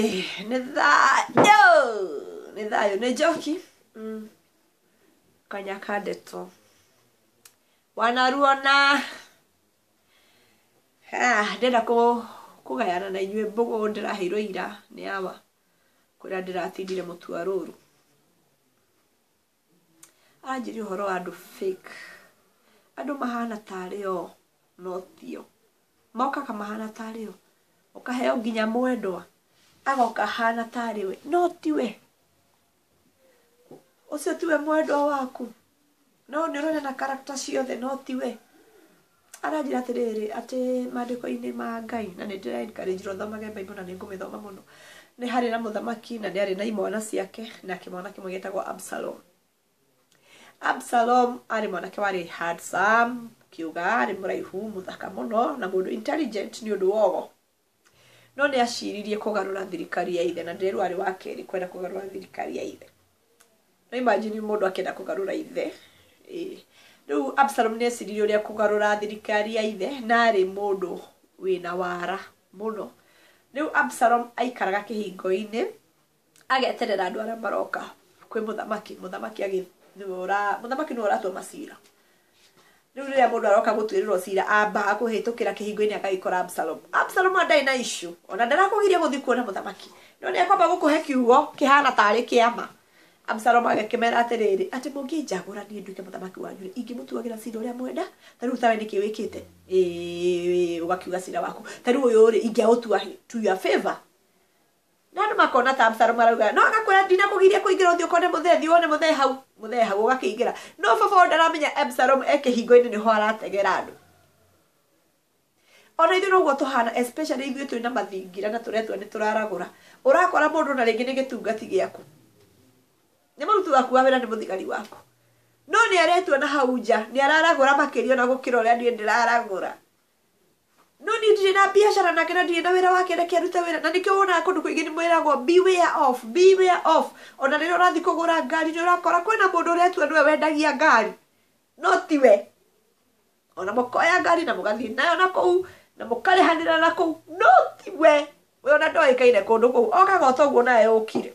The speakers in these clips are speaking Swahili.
nĩ thayũ nĩ njoki kanyaka ndeto wanaruona ndĩrenda kũgayana na inyuĩ mbũgũ ndĩraheirwo ira nĩ awa kũrĩa ndĩratindire mũtwarũrũ aranjĩria ũhoro wa andũ fake andũ mahana tarĩ o no tio mokaga mahana tarĩ o ũkaheo nginya mwendwa agoka hana tarĩ we no tiwe ũcio tiwe mwendwa waku no nĩũrona na character ciothe no tiwe aranjĩra atĩrĩrĩ atĩ maandĩko-inĩ ma Ngai na nĩndĩra-encourage thomage Bible na nĩngũmĩthoma mũno nĩ harĩ na mũthamaki na nĩ arĩ na imwana ciake na kĩmwana kĩmwe gĩtagwo Absalom. Absalom arĩ mwanake warĩ handsome kiuga arĩ mũraihu mũthaka mũno na mũndũ intelligent nĩ ũndũ wogo no nĩ aciririe kũgarũra thirikari ya ithe na ndĩrerwo arĩ wa kerĩ kwenda kũgarũra thirikari ya ithe no imagine mũndũ akĩenda kũgarũra ithe rĩu Absalom nĩ aciririe ũrĩa kũgarũra thirikari ya ithe na arĩ mũndũ wĩna wara mũno rĩu Absalom aikaraga kĩhingo-inĩ ageterera andũ arĩa maroka kwĩ mũthamaki nĩ ũratua macira rĩu rĩrĩa mũndũ aroka gũtuĩrĩrwo cira ambaga kũhĩtũkĩra kĩhingo-inĩ agagĩkora Absalom ndarĩ na issue ona ndarakũgiria gũthiĩ kuona mũthamaki no nĩakwamba gũkũhe kiugo kĩhana tarĩ kĩama Absalom agakĩmera atĩrĩrĩ atĩ mũngĩnjagũra niĩ nduĩke mũthamaki wanyu ingĩmũtuagĩra cira ũrĩa mwenda ta rĩu tawe nĩkĩ wĩkĩte ũgakiuga cira waku ta rĩu ũyũ rĩ ingĩaũtua to your favor na andũ makona ta Absalom arauga no agakwĩra ndinakũgiria kũingĩra ũthiĩ ũkone mũthee wone mũthee hau ũgakĩingĩra no baba ndaramenya Absalom kĩhingo-inĩ nĩho arategera andũ ona ithuĩ noguo tũhana especially ithuĩ twĩ na mathingira na tũretwo nĩ tũraragũra ũrakora mũndũ na rĩngĩ nĩ gĩtungati gĩaku nĩ mũruti waku wa wĩra nĩ mũthigari waku no nĩ aretua na hau nja nĩ araragũra makĩria na gũkĩra ũrĩa niĩ ndĩraragũra no nĩ ndirĩ na biacara nake na ndirĩ na wĩra wake reke arute wĩra na nĩkĩo wonaga kũndũ kũingĩ nĩ mwĩragwo beware of ona rĩrĩa ũrathiĩ kũgũra ngari nĩ ũrakora kwĩna mũndũ ũretua nĩwe wendagia ngari no tiwe ona mũkoya ngari na mũgathiĩ nayo na kũu na mũkarĩhanĩra na kũu no tiwe we ona ndoĩkaine kũndũ kũu okagota ũguo nawe ũkire.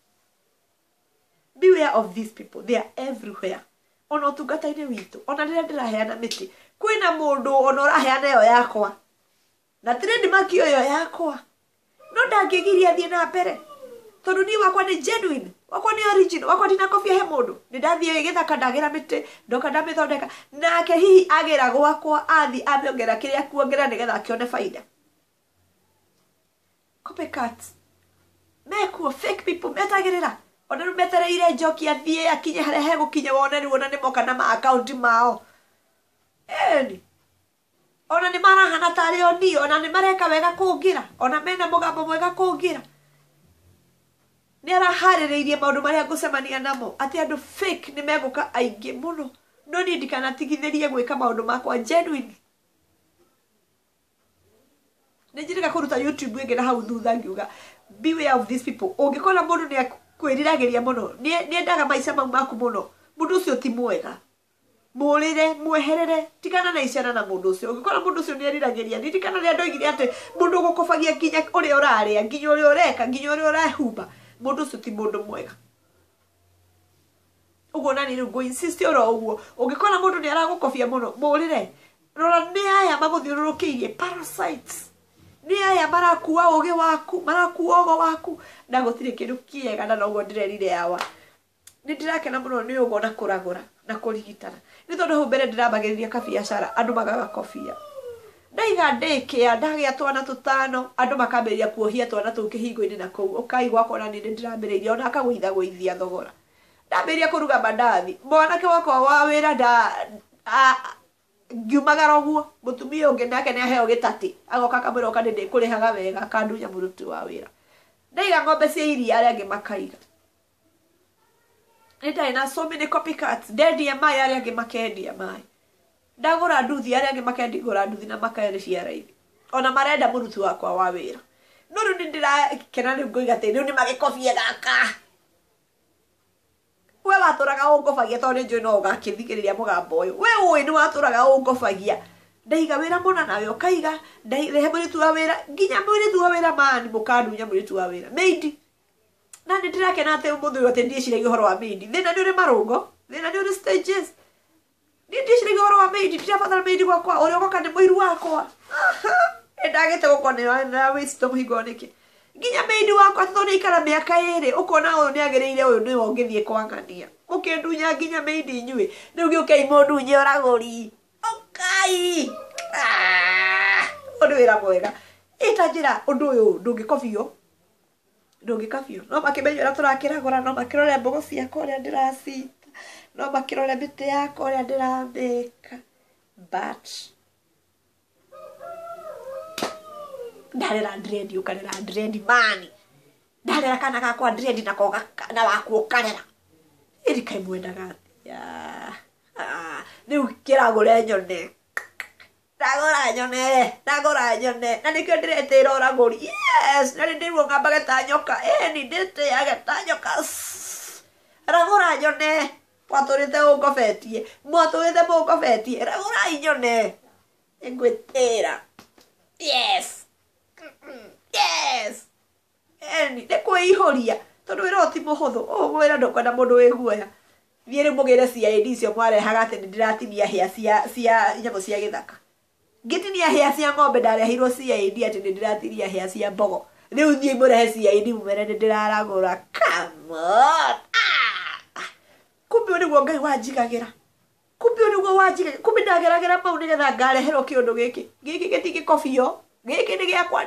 Beware of these people, they are everywhere. Ona ũtungata-inĩ witũ ona rĩrĩa ndĩraheana mĩtĩ kwĩna mũndũ ona ũraheana ĩyo yakwa na trademark ĩyo yakwa no ndangĩgiria thiĩ na mbere tondũ niĩ wakwa nĩ genuine wakwa nĩ original wakwa ndina kobia he mũndũ nĩ ndathiĩ gĩthaka ndagĩra mĩtĩ ndoka ndamĩthondeka nake hihi agĩra gwakwa athiĩ amĩongera kĩrĩa kuongera nĩgetha akĩone baida. Copycats mekuo fake people metagĩrĩra ona rĩu metereire njoki athiĩ akinye harĩa hegũkinye wone rĩu ona nĩmoka na ma-akaunti mao ĩni ona nĩ marahana tarĩ oni ona nĩ mareka wega kũngĩra ona mena mũgambo mwega kũngĩra nĩ araharĩrĩirie maũndũ marĩa ngũcemania namo atĩ andũ fake nĩ megũka aingĩ mũno no niĩ ndikanatigithĩrie gwĩka maũndũ makwa genuine nĩ njĩrĩga kũruta YouTube ĩngĩ na hau thutha ngiuga beware of these people ũngĩkora mũndũ nĩ kwĩriragĩria mũno nĩendaga maica mau maku mũno mũndũ ũcio ti mwega mũrĩre mweherere tigana na icera na mũndũ ũcio ũngĩkora mũndũ ũcio nĩ eriragĩria ririkana rĩa andũ oigire atĩ mũndũ ũgũkobagia nginya ũrĩa ũrarĩa nginya ũrĩa ũreka nginya ũrĩa ũrehumba mũndũ ũcio ti mũndũ mwega ũguo nani rĩu ngũ-insist oro ũguo ũngĩkora mũndũ nĩ aragũkobia mũno mũrĩre rora nĩ aya magũthiũrũrũkĩirie parasites nĩ aya marakua ũgĩ waku marakua ũgo waku na gũtirĩ kĩndũ kĩega na noguo ndĩrerire yawa nĩ ndĩrakena mũno nĩ ũguo na kũragũra na kũrigitana nĩ tondũ hau mbere ndĩrambagĩrĩria kabiacara andũ magagakobia ndaiga ndĩkĩa ndagĩa twana tũtano andũ makambĩrĩria kuohia twana tũu kĩhingo-inĩ na kũu ũkaigua kona nĩ ndĩrambĩrĩirie ona akagũithagũithia thogora ndambĩrĩria kũruga mandathi mwanake wakwa wa wĩra ngiumagara ũguo mũtumia ũngĩ nake nĩ aheo gĩtatĩ agoka akamwĩra ũka ndĩkũrĩhaga wega akandunya mũruti wa wĩra ndaiga ng'ombe cia iria arĩa angĩ makaiga nĩ ndarĩ na so many copycats ndendia maĩ arĩa angĩ makendia maĩ ndagũra nduthi arĩa angĩ makengũra nduthi na makendia raithi ona marenda mũruti wakwa wa wĩra no rĩu nĩ ndĩrakena rĩu ngoiga atĩ rĩu nĩ magĩkobie gaka we watũraga ũngobagia tondũ nĩ njũĩ no ũgakĩthikĩrĩria mũgambo ũyũ we ũĩ nĩ watũraga ũngobagia ndaiga wira mona nawe ukaiga rehe mwiritu wa wira nginya mwiritu wa wira mani mukandunya mwiritu wa wira maid na ndirakena ate umuthi uyu ati ndiciragia uhoro wa maid thina ni uri marungo thina ni uri stages ni ndiciragia uhoro wa maid ndirabatara maid gwakwa uri ugoka ni muiru wakwa ndagite gukona na wisdom higoniki nginya maid wakwa thoni ikara miaka iri ukona uyu ni agereire uyu ni wongithie kwangania ukindunya nginya maid inyui riu giukai mundu nye uraguri okay undu wira mwega itanjira undu uyu ndungikobio no makimenyera turakiragora no makirore mbogo ciakwa uria ndiracita no makirore miti yakwa uria ndiramika but ndarera dread ukarera dread mani ndarera kana gakwa dread nako na waku ukarera irikai mwendaga ya riu kiragure nyone ndagora nyone na nikio ndiretira uraguri yes na ndirwo ngamba getanyoka ni ndete agetanyoka ragura nyone waturite mungofetie ragura nyone ngwitira yes ndikwihoria tondu wira ti muhuthu wira ndukwenda mundu wiguoya thiere mugire CID cio mwarehaga ati ndiratinia hia cia nyamu cia githaka ngitinia hia cia ng'ombe ndarehirwo CID ati ndiratinia hia cia mbogo riu thie murehe CID mumere ndiraragura come on kumbe niguo ngai wanjigagira kumbe ndageragira mau nigetha ngareherwo kiundu giki gitingikobio giki ni giakwa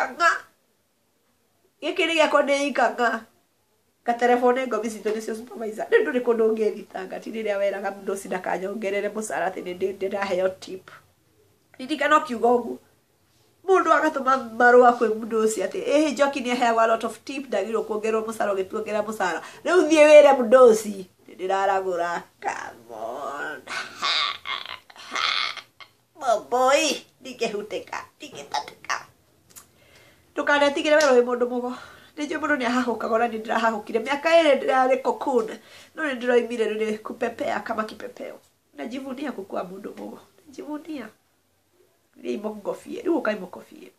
ndiikanga telefone ngobi citu nicio supervisor nduri kundu ngethitanga ti riria weraga mundu ucio ndakanyongerere mucara ati ndiraheo tip ndirikana kiuga uguo mundu agatuma marua kwi mundu ucio ati Njoki ni aheagwo a lot of tip ndagirwo kuongerwo mucara ugituongerera mucara riu thie wire mundu ucio ndiraragura come on boy ndingehuteka ndingetatika ndukanetigire we wi mundu mugo ndio mundu ni ahahukaga na ndirahahukire miaka ile ndirari cocoon no ndiroimire ni kupepea kama kipepeo najivunia kukua mundu mugo najivunia ni mongofie riu kai mongofie